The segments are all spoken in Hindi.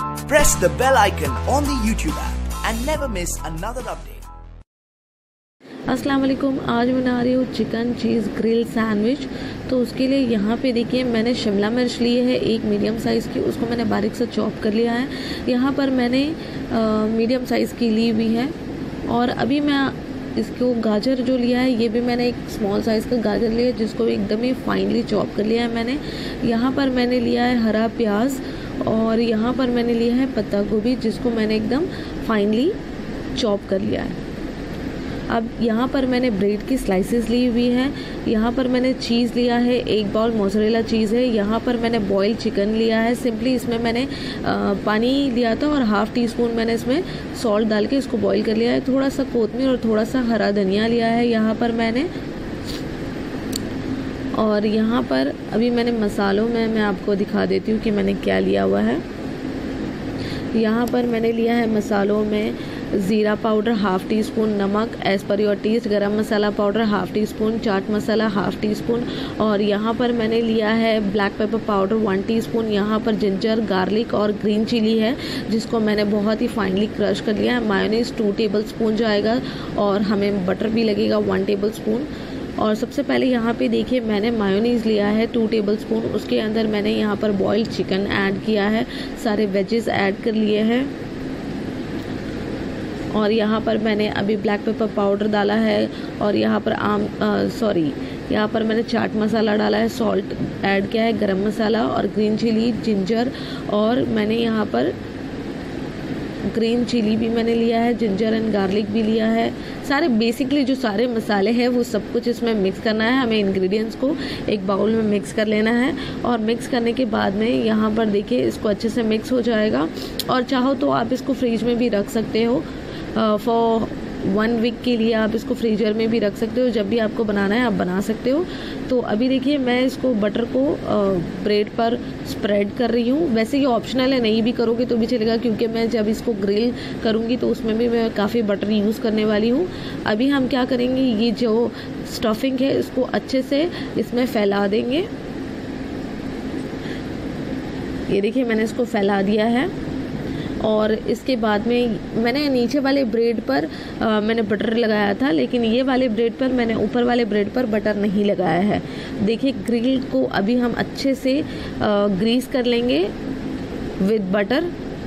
Press the bell icon on the YouTube app and never miss another update. अस्सलाम वालेकुम। आज मैं बना रही हूँ चिकन चीज़ ग्रिल सैंडविच। तो उसके लिए यहाँ पे देखिए मैंने शिमला मिर्च ली है एक मीडियम साइज़ की, उसको मैंने बारीक से चॉप कर लिया है। यहाँ पर मैंने मीडियम साइज़ की ली हुई है। और अभी मैं इसको गाजर जो लिया है ये भी मैंने एक स्मॉल साइज़ का गाजर लिया है जिसको एकदम ही फाइनली चॉप कर लिया है मैंने। यहाँ पर मैंने लिया है हरा प्याज और यहाँ पर मैंने लिया है पत्ता गोभी जिसको मैंने एकदम फाइनली चॉप कर लिया है। अब यहाँ पर मैंने ब्रेड की स्लाइसेस ली हुई हैं। यहाँ पर मैंने चीज़ लिया है, एक बाउल मोज़रेला चीज़ है। यहाँ पर मैंने बॉयल चिकन लिया है। सिंपली इसमें मैंने पानी लिया था और हाफ़ टी स्पून मैंने इसमें सॉल्ट डाल के इसको बॉईल कर लिया है। थोड़ा सा कोतमीर और थोड़ा सा हरा धनिया लिया है यहाँ पर मैंने। और यहाँ पर अभी मैंने मसालों में मैं आपको दिखा देती हूँ कि मैंने क्या लिया हुआ है। यहाँ पर मैंने लिया है मसालों में ज़ीरा पाउडर हाफ़ टी स्पून, नमक as per your taste, garam masala powder half teaspoon, chaat masala half teaspoon. और यहाँ पर मैंने लिया है ब्लैक पेपर पाउडर 1 टीस्पून। यहाँ पर जिंजर, गार्लिक और ग्रीन चिली है जिसको मैंने बहुत ही फाइनली क्रश कर लिया है। मायोनीज़ 2 टेबल स्पून जाएगा और हमें बटर भी लगेगा 1 टेबल स्पून। और सबसे पहले यहाँ पे देखिए मैंने मायोनीज़ लिया है 2 टेबल स्पून। उसके अंदर मैंने यहाँ पर बॉइल्ड चिकन ऐड किया है, सारे वेजेस ऐड कर लिए हैं। और यहाँ पर मैंने अभी ब्लैक पेपर पाउडर डाला है और यहाँ पर यहाँ पर मैंने चाट मसाला डाला है, सॉल्ट ऐड किया है, गरम मसाला और ग्रीन चिली, जिंजर और मैंने यहाँ पर ग्रीन चिली भी मैंने लिया है, जिंजर एंड गार्लिक भी लिया है। सारे बेसिकली जो सारे मसाले हैं वो सब कुछ इसमें मिक्स करना है। हमें इंग्रेडिएंट्स को एक बाउल में मिक्स कर लेना है और मिक्स करने के बाद में यहाँ पर देखिए इसको अच्छे से मिक्स हो जाएगा। और चाहो तो आप इसको फ्रीज में भी रख सकते हो, फॉर 1 वीक के लिए आप इसको फ्रीजर में भी रख सकते हो। जब भी आपको बनाना है आप बना सकते हो। तो अभी देखिए मैं इसको बटर को ब्रेड पर स्प्रेड कर रही हूँ। वैसे ये ऑप्शनल है, नहीं भी करोगे तो भी चलेगा क्योंकि मैं जब इसको ग्रिल करूँगी तो उसमें भी मैं काफ़ी बटर यूज़ करने वाली हूँ। अभी हम क्या करेंगे, ये जो स्टफिंग है इसको अच्छे से इसमें फैला देंगे। ये देखिए मैंने इसको फैला दिया है। और इसके बाद में मैंने नीचे वाले ब्रेड पर मैंने बटर लगाया था, लेकिन ये वाले ब्रेड पर मैंने ऊपर वाले ब्रेड पर बटर नहीं लगाया है। देखिए ग्रिल को अभी हम अच्छे से ग्रीस कर लेंगे विद बटर।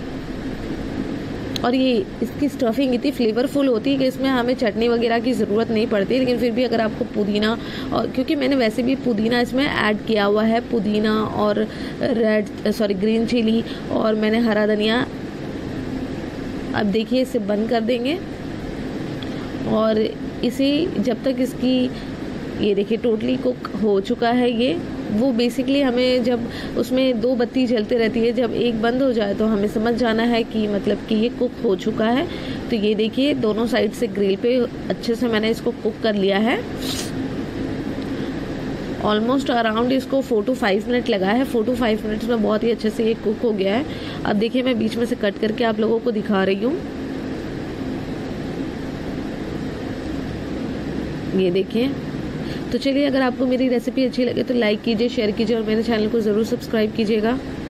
और ये इसकी स्टफिंग इतनी फ्लेवरफुल होती है कि इसमें हमें चटनी वगैरह की ज़रूरत नहीं पड़ती। लेकिन फिर भी अगर आपको पुदीना, और क्योंकि मैंने वैसे भी पुदीना इसमें ऐड किया हुआ है, पुदीना और ग्रीन चिली और मैंने हरा धनिया। अब देखिए इसे बंद कर देंगे और इसे जब तक इसकी ये देखिए टोटली कुक हो चुका है ये, वो बेसिकली हमें जब उसमें 2 बत्ती जलते रहती है, जब एक बंद हो जाए तो हमें समझ जाना है कि मतलब कि ये कुक हो चुका है। तो ये देखिए दोनों साइड से ग्रिल पे अच्छे से मैंने इसको कुक कर लिया है। ऑलमोस्ट अराउंड इसको 4 to 5 मिनट लगा है। 4 to 5 मिनट्स में बहुत ही अच्छे से ये कुक हो गया है। अब देखिए मैं बीच में से कट करके आप लोगों को दिखा रही हूँ। ये देखिए। तो चलिए, अगर आपको मेरी रेसिपी अच्छी लगे तो लाइक कीजिए, शेयर कीजिए और मेरे चैनल को ज़रूर सब्सक्राइब कीजिएगा।